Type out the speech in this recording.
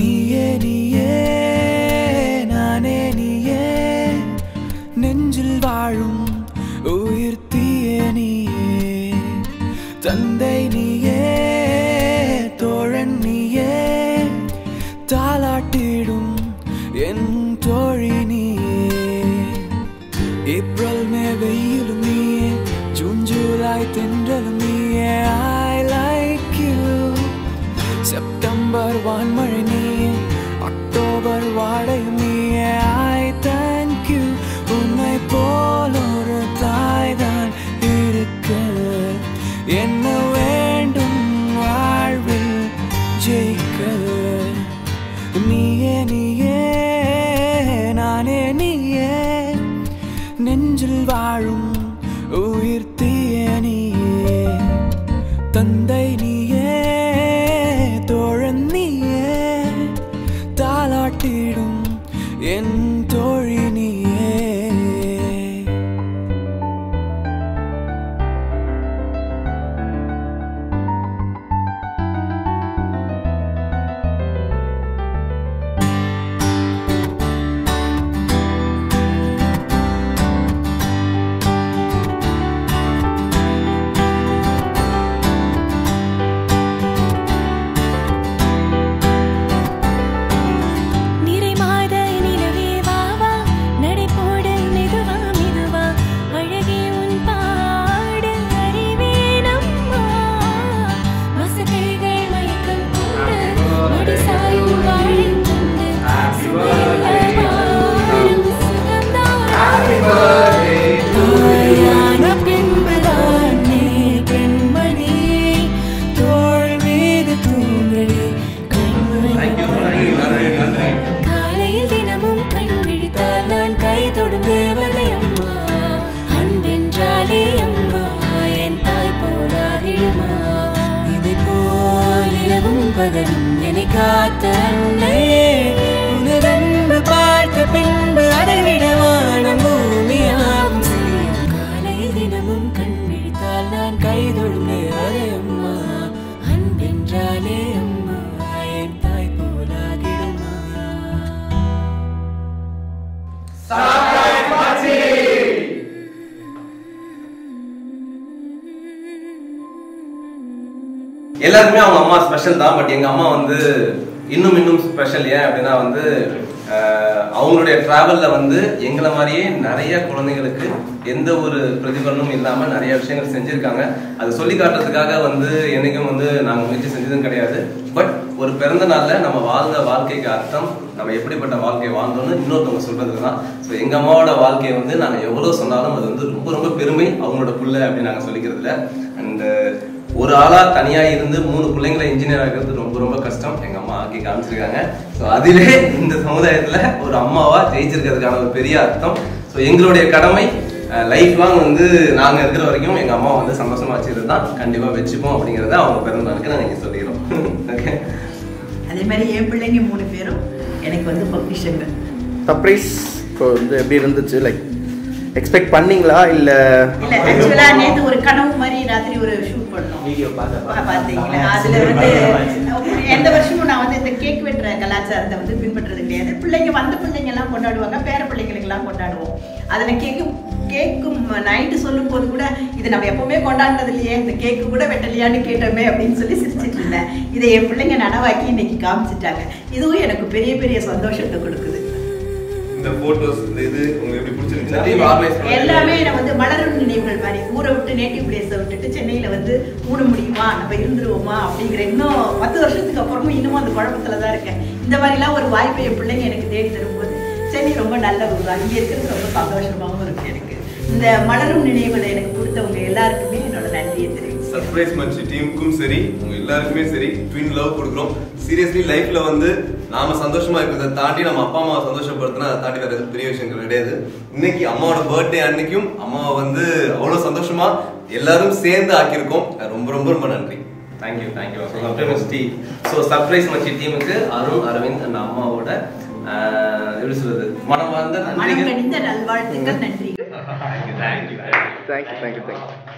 நீயே நீயே நானே நீயே நெஞ்சில் வாழும் உயிர் தீயே நீயே தந்தை நீயே தோழன் நீயே தாலாட்டிடும் என் தோழி நீயே ஏப்ரல் மே வெயிலும் நீயே ஜூன் ஜூலை தென்றலும் நீயே I like you செப்டம்பர் வான்மழை நீயே அக்டோபர் வாடையும் நீயே I thank you உன்னை போல் ஒரு தாய்தான் இருக்க என்ன வேண்டும் வாழ்வில் ஜெயிக்க நீயே நீயே நானே நீயே நெஞ்சில் வாழும் உயிர் தீயே நீயே தந்தை நீயே தோழன் நீயே தாலாட்டிடும் என் தோழி நீயே என்னை காத்த அன்னையே உனதன்பு பார்த்த பின்பு அதை விட வானம் பூமியாகும் காலையில் தினமும் கண் விழித்தால் நான் கைதொடும் தேவதை அம்மா அன்பென்றாலே அம்மா என் தாய் போலாகிடுமா எல்லாருமே அவங்க அம்மா ஸ்பெஷல் தான். பட் எங்க அம்மா வந்து இன்னும் ஸ்பெஷல். ஏன் அப்படின்னா வந்து அவங்களுடைய டிராவல்ல வந்து எங்களை மாதிரியே நிறைய குழந்தைங்களுக்கு எந்த ஒரு பிரதிபலனும் இல்லாம நிறைய விஷயங்கள் செஞ்சிருக்காங்க. அது சொல்லி காட்டுறதுக்காக வந்து என்னைக்கும் வந்து நாங்க முயற்சி செஞ்சதும் கிடையாது. பட் ஒரு பிறந்த நாள்ல நம்ம வாழ்ந்த வாழ்க்கைக்கு அர்த்தம், நம்ம எப்படிப்பட்ட வாழ்க்கையை வாழ்ந்தோம்னு இன்னொருத்தவங்க சொல்றதுக்கு தான். ஸோ எங்க அம்மாவோட வாழ்க்கையை வந்து நாங்க எவ்வளவு சொன்னாலும் அது வந்து ரொம்ப ரொம்ப பெருமை அவங்களோட புள்ள அப்படின்னு நாங்க சொல்லிக்கிறதுல. அண்ட் ஒரு ஆளா தனியா இருந்து 3 பிள்ளைங்களை இன்ஜினியர் ஆகிறது ரொம்ப ரொம்ப கஷ்டம். எங்க அம்மா ஆக்கி காமிச்சிருக்காங்க. ஸோ அதிலே இந்த சமுதாயத்துல ஒரு அம்மாவா ஜெயிச்சிருக்கிறதுக்கான ஒரு பெரிய அர்த்தம். ஸோ எங்களுடைய கடமை லைஃப் லாங் வந்து நாங்க இருக்கிற வரைக்கும் எங்க அம்மா வந்து சந்தோஷமா வச்சுக்கிறது தான். கண்டிப்பா வச்சுப்போம் அப்படிங்கறத அவங்க பிறந்தநாளுக்கு நாங்க சொல்லிக்கிறோம். ஓகே, அதே மாதிரி என் பிள்ளைங்க 3 பேரும் எனக்கு வந்து பொக்கிஷங்கள். சர்ப்ரைஸ் இப்போ வந்து எப்படி இருந்துச்சு? லைக் எக்ஸ்பெக்ட் பண்ணீங்களா இல்ல? இல்ல, ஆக்சுவலா நேத்து ஒரு கனவு மாதிரி ராத்திரி ஒரு ஷூட் பண்ணோம். வீடியோ பாத்தீங்களா? அதுல வந்து எந்த வருஷமும் நான் வந்து இந்த கேக் வெட்டுற கலாச்சாரத்தை வந்து பின்பற்றுறது கிடையாது. பிள்ளைங்க வந்த பிள்ளைங்க எல்லாம் கொண்டாடுவாங்க, பேர பிள்ளைங்களுக்கு எல்லாம் கொண்டாடுவோம். அதுல கேக்கும் நைட்டு சொல்லும் போது கூட இது நம்ம எப்பவுமே கொண்டாடுறது இல்லையே, இந்த கேக்கு கூட வெட்டலையான்னு கேட்டோமே அப்படின்னு சொல்லி சிரிச்சிட்டு இருந்தேன். இதை என் பிள்ளைங்க நனவாக்கி இன்னைக்கு காமிச்சிட்டாங்க. இதுவும் எனக்கு பெரிய பெரிய சந்தோஷத்தை கொடுக்குது. இந்த போட்டோஸ் இந்த இது உங்களுக்கு எப்படி பிடிச்சிருந்துச்சு? எல்லாமே நான் வந்து மலரும் நினைவுகள் மாதிரி ஊரை விட்டு நேட்டிவ் பிளேஸை விட்டுட்டு சென்னையில வந்து ஊட முடியுமா, நம்ம இருந்துருவோமா அப்படிங்கிற இன்னும் 10 வருஷத்துக்கு அப்புறமும் இன்னமும் அந்த குழப்பத்துல தான் இருக்கேன். இந்த மாதிரிலாம் ஒரு வாய்ப்பை என் பிள்ளைங்க எனக்கு தேடி தரும்போது சென்னை ரொம்ப நல்ல ஊர் தான். இங்கே இருக்கிறது ரொம்ப சந்தோஷமாகவும் இருக்கு. எனக்கு இந்த மலரும் நினைவுகளை எனக்கு கொடுத்தவங்க எல்லாருக்குமே என்னோட நன்றியை தெரிவிக்கிறேன். சர்ப்ரைஸ் மச்சி டீமுக்கும் சரி உங்க எல்லாருக்குமே சரி ட்வின் லவ் கொடுக்குறோம். சீரியஸ்லி லைஃப்ல வந்து நாம சந்தோஷமா இருக்கிறத தாண்டி நம்ம அப்பா அம்மாவை சந்தோஷப்படுத்தினா அதை தாண்டி வேற பெரிய விஷயங்கள் கிடையாது. இன்னைக்கு அம்மாவோட பர்த்டே அன்னைக்கும் அம்மாவை வந்து அவ்வளவு சந்தோஷமா எல்லாரும் சேர்ந்து ஆக்கியிருக்கோம். ரொம்ப ரொம்ப ரொம்ப நன்றி. தேங்க்யூ. ஸோ சர்ப்ரைஸ் மச்சி டீமுக்கு அருண், அரவிந்த் அண்ட் அம்மாவோட எப்படி சொல்றது மனம் வாழ்ந்த நல்வாழ்த்துக்கள். நன்றி. தேங்க்யூ.